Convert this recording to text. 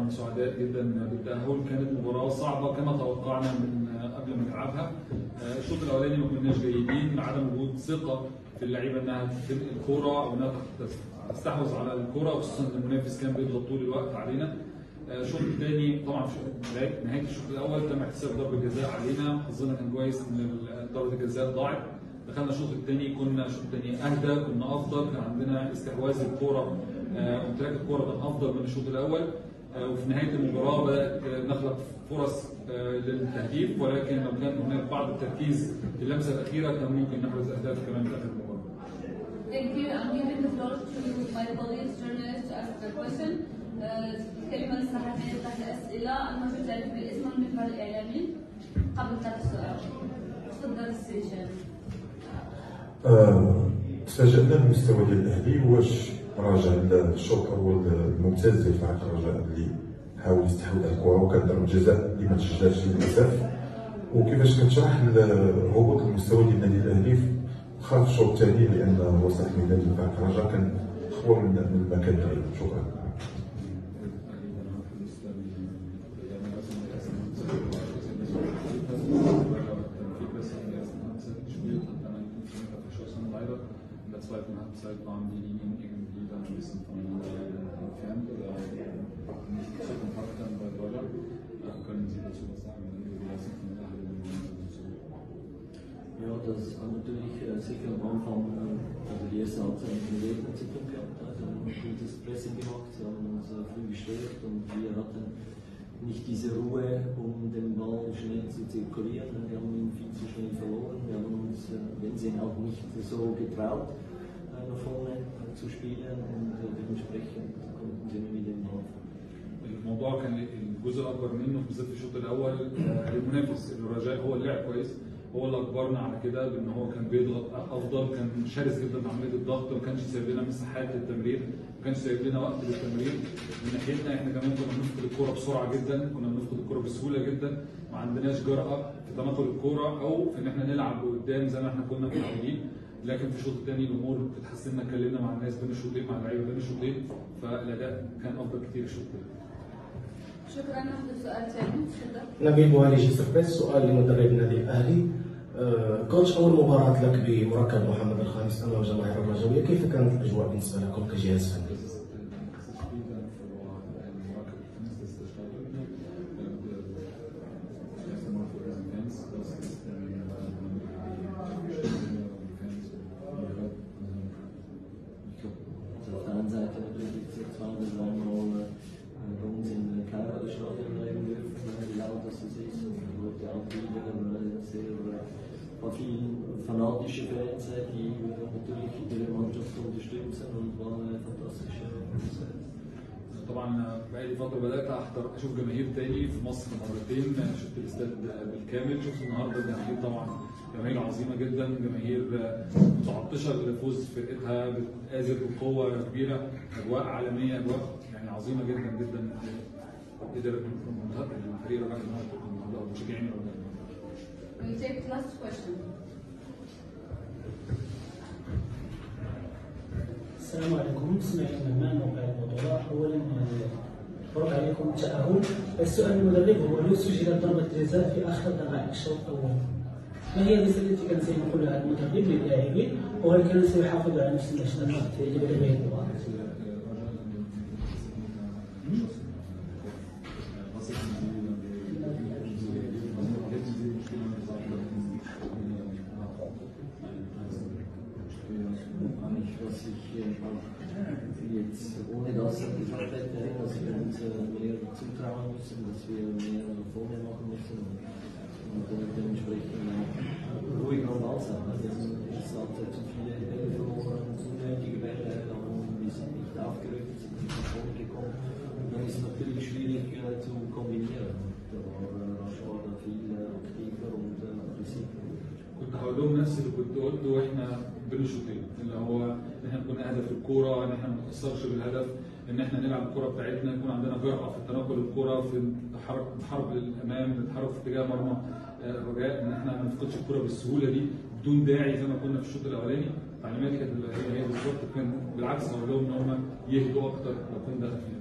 طبعا سعداء جدا بالتأهل. كانت مباراة صعبة كما توقعنا من قبل ما نلعبها. الشوط الأولاني ما كناش جيدين، عدم وجود ثقة في اللعيبة إنها تنقل الكورة أو إنها تستحوذ على الكورة، خصوصا إن المنافس كان بيضغط طول الوقت علينا. الشوط الثاني طبعا في نهاية الشوط الأول تم احتساب ضربة جزاء علينا، حظنا كان كويس إن ضربة الجزاء ضاعت. دخلنا الشوط الثاني كنا اهدى، كنا افضل، كان عندنا استحواذ الكوره وامتلاك الكوره كان افضل من الشوط الاول. وفي نهايه المباراه بدات نخلق فرص للتهديف، ولكن لو كان هناك بعض التركيز في اللمسه الاخيره كان ممكن نحرز اهداف كمان في اخر المباراه. Thank you. I'm giving the floor to my colleagues journalists to ask their question. الكلمه للصحفيين تحت الاسئله. الموجود لاعب بالاسم المحور الاعلامي قبل طرح السؤال. تفضل السي هشام. تفاجأنا بالمستوى ديال الاهلي، واش راجع للشوط الاول الممتاز ديال فريق الرجاء اللي حاول يستحوذ على الكره وكان ضربة جزاء اللي ما تسجلش للاسف، وكيفاش كتشرح هبوط المستوى ديال النادي الاهلي خلف الشوط الثاني، لان وسط الميدان ديال فريق الرجاء كان اقوى من المكان ديالو. شكرا. In der zweiten Halbzeit waren die Linien irgendwie dann ein bisschen voneinander entfernt oder nicht so kompakt dann bei Deutschland. Können Sie dazu was sagen? Ja, das hat natürlich sicher am Anfang, also die erste Halbzeit mit den Gegnern zu tun gehabt. Also wir haben ein gutes Pressing gemacht, wir haben uns früh gestört und wir hatten nicht diese Ruhe, um den Ball schnell zu zirkulieren. Wir haben ihn viel zu schnell verloren. Wir haben uns, wenn sie auch nicht so getraut, nach vorne zu spielen und dementsprechend konnten sie nur mit dem Ball. الموضوع كان الجزء الاكبر منه بالذات في الشوط الاول المنافس الرجاء هو اللي لعب كويس، هو اللي اجبرنا على كده، لان هو كان بيضغط افضل، كان شرس جدا في عمليه الضغط، ما كانش سايب لنا مساحات للتمرير، ما كانش سايب لنا وقت للتمرير. من ناحيتنا احنا كمان كنا بنفقد الكوره بسرعه جدا، كنا بنفقد الكوره بسهوله جدا، ما عندناش جرأه في تناقل الكوره او في ان احنا نلعب لقدام زي ما احنا كنا متعودين. لكن في الشوط الثاني الامور اتحسنا، اتكلمنا مع الناس بين الشوطين، مع اللعيبه بين الشوطين، فالاداء كان افضل كتير الشوط الثاني. شكرا. ناخذ سؤال ثاني. نبيل بوهاني جسر بس. سؤال لمدرب النادي الاهلي. كوتش، اول مباراه لك بمركب محمد الخامس امام جماهير الرجويه، كيف كانت الاجواء بالنسبه لكم كجهاز فني؟ Auf der einen Seite natürlich zwar, dass wir einmal bei uns in Stadion leben dürfen, wie laut das ist, und heute auch wieder sehr viele fanatische Fans, die natürlich ihre Mannschaft unterstützen, und war eine fantastische Zeit. طبعا بقالي فتره بدات اشوف جماهير تاني في مصر مرتين، شفت الاستاد بالكامل، شفت النهارده جماهير طبعا جماهير عظيمه جدا، جماهير متعطشه لفوز فرقتها، بتآزر بقوه كبيره، اجواء عالميه، اجواء يعني عظيمه جدا جدا. قدر الفريق رجع النهارده مشجعين. We'll take the last question. السلام عليكم، اسمي مهمان موقع البطولة. أولا مبروك عليكم التأهل. السؤال للمدرب هو: لو سجلت ضربة جزاء في آخر دقائق الشوط الأول، ما هي الرسالة التي كان سيقولها المدرب للاعبين؟ وهل كان سيحافظ على نفس النشاط في جميع المباراة؟ Was ich jetzt ohne das gesagt hätte, dass wir uns mehr zutrauen müssen, dass wir mehr nach vorne machen müssen und dementsprechend ruhig am Ball sein. Es hat zu viele Bälle verloren, unnötige Bälle, wir sind nicht aufgerückt, sind nicht nach vorne gekommen. Und dann ist es natürlich schwierig zu kombinieren. Da war Rashford viel aktiver und aggressiver. كنت هقول لهم نفس اللي كنت قلته واحنا بين الشوطين، اللي هو ان احنا نكون هدف الكوره، ان احنا ما نتاثرش بالهدف، ان احنا نلعب الكوره بتاعتنا، يكون عندنا جرأه في تنقل الكوره، في الحرب للامام، نتحرك في اتجاه مرمى الرجاء، ان احنا ما نفقدش الكوره بالسهوله دي بدون داعي زي ما كنا في الشوط الاولاني. تعليماتي كانت هي بالظبط، كان بالعكس هقول لهم ان هم يهدوا اكتر لو كنا دخل فينا.